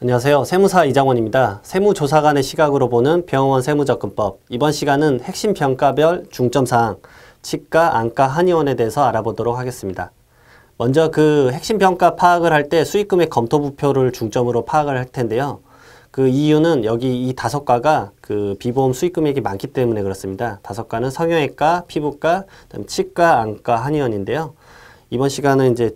안녕하세요. 세무사 이장원입니다. 세무조사관의 시각으로 보는 병원 세무접근법. 이번 시간은 핵심 평가별 중점사항, 치과, 안과, 한의원에 대해서 알아보도록 하겠습니다. 먼저 그 핵심 평가 파악을 할 때 수익금액 검토부표를 중점으로 파악을 할 텐데요. 그 이유는 여기 이 5과가 그 비보험 수익금액이 많기 때문에 그렇습니다. 5과는 성형외과, 피부과, 그다음에 치과, 안과, 한의원인데요. 이번 시간은 이제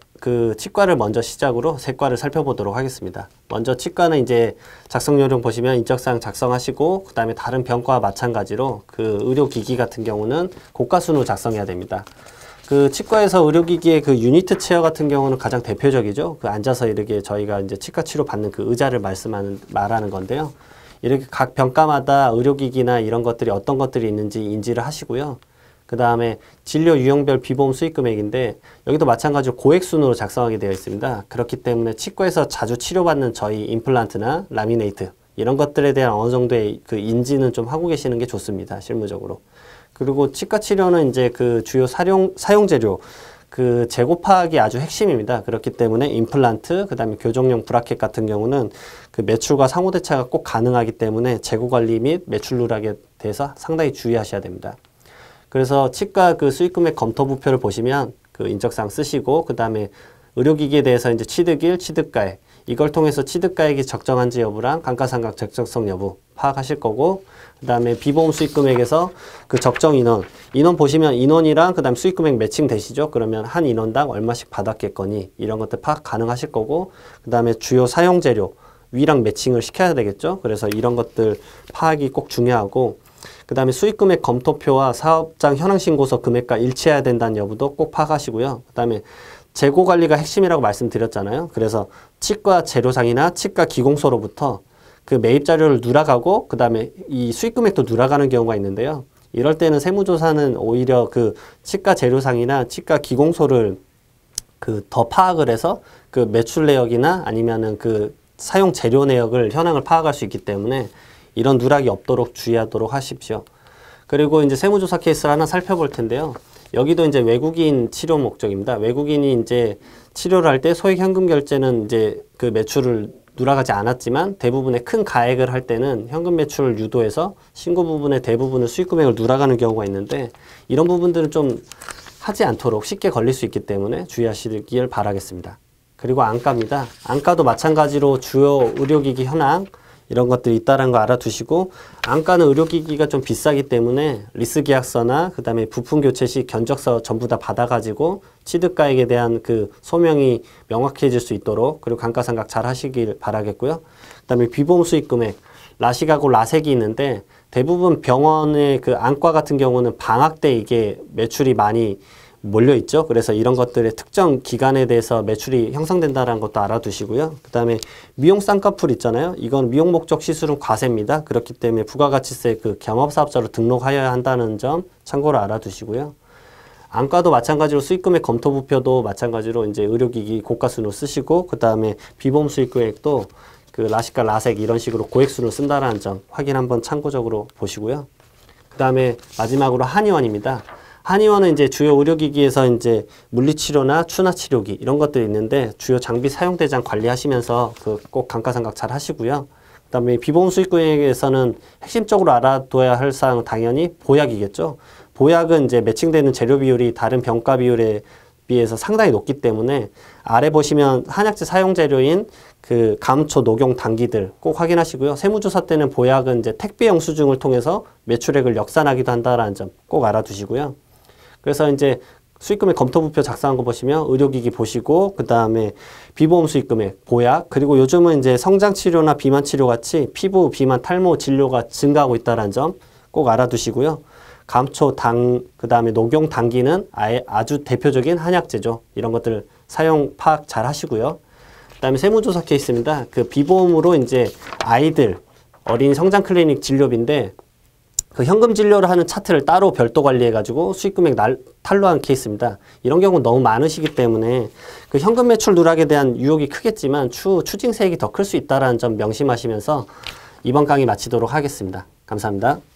치과를 먼저 시작으로 3과를 살펴보도록 하겠습니다. 먼저 치과는 이제 작성 요령 보시면 인적사항 작성하시고 그 다음에 다른 병과와 마찬가지로 그 의료기기 같은 경우는 고가순으로 작성해야 됩니다. 그 치과에서 의료기기의 그 유니트 체어 같은 경우는 가장 대표적이죠. 그 앉아서 이렇게 저희가 이제 치과 치료 받는 그 의자를 말하는 건데요. 이렇게 각 병과마다 의료기기나 이런 것들이 어떤 것들이 있는지 인지를 하시고요. 그 다음에 진료 유형별 비보험 수익금액인데 여기도 마찬가지로 고액순으로 작성하게 되어 있습니다. 그렇기 때문에 치과에서 자주 치료받는 저희 임플란트나 라미네이트 이런 것들에 대한 어느 정도의 그 인지는 좀 하고 계시는 게 좋습니다. 실무적으로. 그리고 치과 치료는 이제 그 주요 사용재료 그 재고 파악이 아주 핵심입니다. 그렇기 때문에 임플란트, 그 다음에 교정용 브라켓 같은 경우는 그 매출과 상호대차가 꼭 가능하기 때문에 재고 관리 및 매출 누락에 대해서 상당히 주의하셔야 됩니다. 그래서 치과 그 수익금액 검토부표를 보시면 그 인적사항 쓰시고 그 다음에 의료기기에 대해서 이제 취득일, 취득가액 이걸 통해서 취득가액이 적정한지 여부랑 감가상각 적정성 여부 파악하실 거고 그 다음에 비보험 수익금액에서 그 적정 인원 보시면 인원이랑 그 다음에 수익금액 매칭 되시죠? 그러면 한 인원당 얼마씩 받았겠거니 이런 것들 파악 가능하실 거고 그 다음에 주요 사용재료 위랑 매칭을 시켜야 되겠죠? 그래서 이런 것들 파악이 꼭 중요하고 그 다음에 수익금액 검토표와 사업장 현황신고서 금액과 일치해야 된다는 여부도 꼭 파악하시고요. 그 다음에 재고관리가 핵심이라고 말씀드렸잖아요. 그래서 치과 재료상이나 치과 기공소로부터 그 매입 자료를 누락하고 그 다음에 이 수익금액도 누락하는 경우가 있는데요. 이럴 때는 세무조사는 오히려 그 치과 재료상이나 치과 기공소를 그 더 파악을 해서 그 매출 내역이나 아니면은 그 사용 재료 내역을 현황을 파악할 수 있기 때문에 이런 누락이 없도록 주의하도록 하십시오. 그리고 이제 세무조사 케이스를 하나 살펴볼 텐데요. 여기도 이제 외국인 치료 목적입니다. 외국인이 이제 치료를 할 때 소액 현금 결제는 이제 그 매출을 누락하지 않았지만 대부분의 큰 가액을 할 때는 현금 매출을 유도해서 신고 부분의 대부분을 수익금액을 누락하는 경우가 있는데 이런 부분들은 좀 하지 않도록 쉽게 걸릴 수 있기 때문에 주의하시길 바라겠습니다. 그리고 안과입니다. 안과도 마찬가지로 주요 의료기기 현황 이런 것들이 있다는 거 알아두시고 안과는 의료기기가 좀 비싸기 때문에 리스 계약서나 그 다음에 부품 교체 시 견적서 전부 다 받아가지고 취득가액에 대한 그 소명이 명확해질 수 있도록 그리고 감가상각 잘 하시길 바라겠고요. 그 다음에 비보험 수익금액 라식하고 라섹이 있는데 대부분 병원의 그 안과 같은 경우는 방학 때 이게 매출이 많이 몰려있죠. 그래서 이런 것들의 특정 기간에 대해서 매출이 형성된다는 것도 알아두시고요. 그 다음에 미용 쌍꺼풀 있잖아요. 이건 미용 목적 시술은 과세입니다. 그렇기 때문에 부가가치세 그 겸업사업자로 등록하여야 한다는 점 참고로 알아두시고요. 안과도 마찬가지로 수익금액 검토부표도 마찬가지로 이제 의료기기 고가순으로 쓰시고 그 다음에 비보험 수익금액도 그 라식과 라섹 이런 식으로 고액순으로 쓴다는 점 확인 한번 참고적으로 보시고요. 그 다음에 마지막으로 한의원입니다. 한의원은 이제 주요 의료기기에서 이제 물리치료나 추나치료기 이런 것들이 있는데 주요 장비 사용대장 관리하시면서 그 꼭 감가상각 잘 하시고요. 그 다음에 비보험 수익금액에서는 핵심적으로 알아둬야 할 사항은 당연히 보약이겠죠. 보약은 이제 매칭되는 재료 비율이 다른 병가 비율에 비해서 상당히 높기 때문에 아래 보시면 한약재 사용재료인 그 감초, 녹용, 당기들 꼭 확인하시고요. 세무조사 때는 보약은 이제 택배 영수증을 통해서 매출액을 역산하기도 한다는 점 꼭 알아두시고요. 그래서 이제 수익금액 검토부표 작성한 거 보시면 의료기기 보시고 그 다음에 비보험 수익금액, 보약 그리고 요즘은 이제 성장치료나 비만치료 같이 피부, 비만, 탈모 진료가 증가하고 있다는 점 꼭 알아두시고요. 감초, 당, 그 다음에 녹용, 당기는 아주 대표적인 한약재죠. 이런 것들 사용 파악 잘 하시고요. 그 다음에 세무조사 케이스입니다. 그 비보험으로 이제 아이들, 어린이 성장 클리닉 진료비인데 그 현금 진료를 하는 차트를 따로 별도 관리해가지고 수익금액 탄로한 케이스입니다. 이런 경우 너무 많으시기 때문에 그 현금 매출 누락에 대한 유혹이 크겠지만 추징세액이 더 클 수 있다는 점 명심하시면서 이번 강의 마치도록 하겠습니다. 감사합니다.